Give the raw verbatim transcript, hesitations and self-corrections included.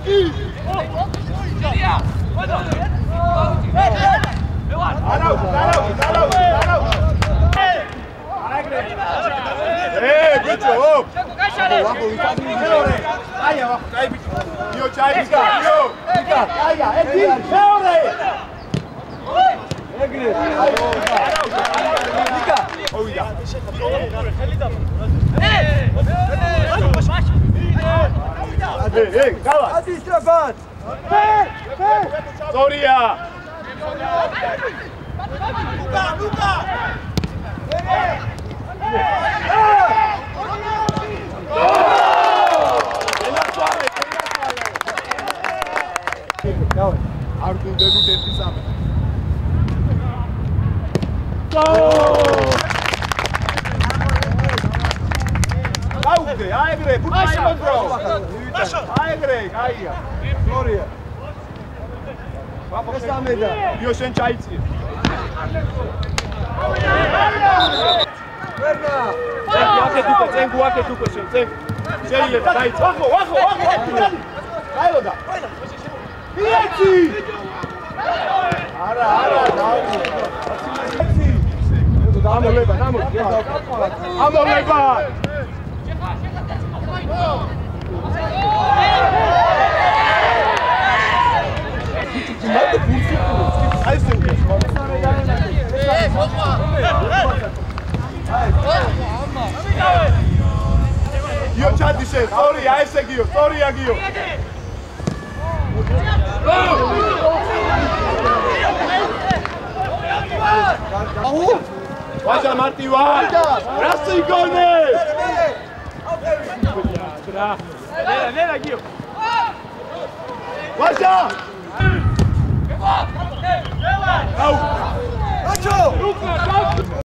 Hey, good job! Io c'hai il cambio! Oh yeah! Hey, hey, cala! Hadi Stefan! Soria! Luca, Luca! არ გუნდებით ერთი სამი. გაუგდე, აეგრე, ფუტბოლი მომდრო. აეგრე, აია. გლორია. ვაფოს ამედა. იო შენ ჩაიწიე. ვერნა. ვაკეთ უკვე, წენ გვაკეთ უკვე შენ, წენ. შეიძლება დაიწ. ვახო, ვახო, ვახო. გაილოდა. მიეცი! არა, არა, დაუჭი. ამოლება, ამოლება. ამოლება. აი ეს უკვე. ეე, ხოხმა. იო ჩადიშე, სწორი, აი ესე გიო, სწორია გიო. Vaja Martiva! Rasti gone! Nera, nera, Gio! Vaja! Au! Nacho! Luca,